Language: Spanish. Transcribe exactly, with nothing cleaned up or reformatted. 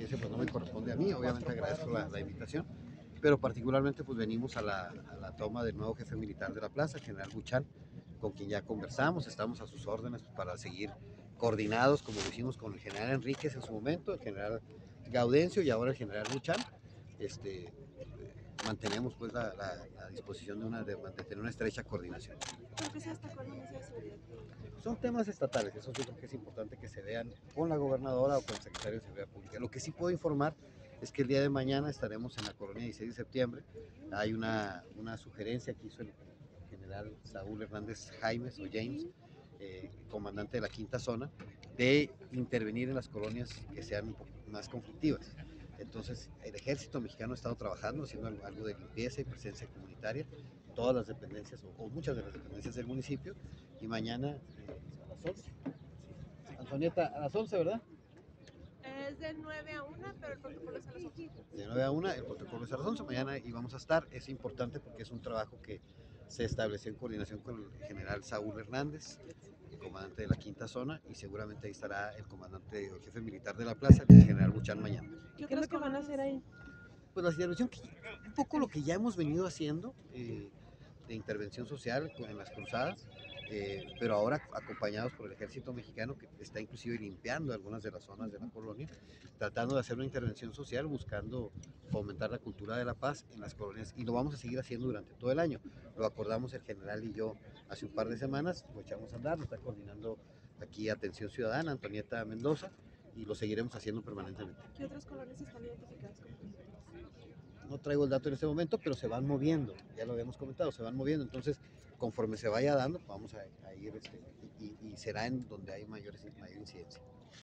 ese pues no me corresponde a mí, obviamente agradezco la, la invitación, pero particularmente pues venimos a la, a la toma del nuevo jefe militar de la plaza, el general Buchan, con quien ya conversamos, estamos a sus órdenes para seguir coordinados, como lo hicimos con el general Enríquez en su momento, el general Gaudencio y ahora el general Buchan. Este, mantenemos pues la, la, la disposición de, una, de mantener una estrecha coordinación. ¿Por qué se destacó el Ministerio de Seguridad? Son temas estatales, eso yo creo que es importante que se vean con la gobernadora o con el secretario de Seguridad Pública. Lo que sí puedo informar es que el día de mañana estaremos en la colonia dieciséis de septiembre. Hay una, una sugerencia que hizo el general Saúl Hernández Jaimes o James, eh, comandante de la quinta zona, de intervenir en las colonias que sean un poco más conflictivas. Entonces, el ejército mexicano ha estado trabajando, haciendo algo de limpieza y presencia comunitaria, todas las dependencias o, o muchas de las dependencias del municipio, y mañana eh, a las once. Antonieta, a las once, ¿verdad? Es de nueve a una, pero el protocolo es a las once. De nueve a una, el protocolo es a las once, mañana y vamos a estar. Es importante porque es un trabajo que se estableció en coordinación con el general Saúl Hernández, el comandante de la quinta zona, y seguramente ahí estará el comandante o el jefe militar de la plaza, el general Buchan, mañana. ¿Qué, ¿Qué es lo que van a hacer ahí? Pues la intervención, que, un poco lo que ya hemos venido haciendo, eh, de intervención social en las cruzadas, eh, pero ahora acompañados por el ejército mexicano, que está inclusive limpiando algunas de las zonas de la colonia, tratando de hacer una intervención social, buscando fomentar la cultura de la paz en las colonias, y lo vamos a seguir haciendo durante todo el año. Lo acordamos el general y yo hace un par de semanas, lo echamos a andar, lo está coordinando aquí Atención Ciudadana, Antonieta Mendoza, y lo seguiremos haciendo permanentemente. ¿Qué otras colonias están identificadas como conflictivas? No traigo el dato en este momento, pero se van moviendo, ya lo habíamos comentado, se van moviendo, entonces conforme se vaya dando, vamos a, a ir, este, y, y será en donde hay mayores, mayor incidencia.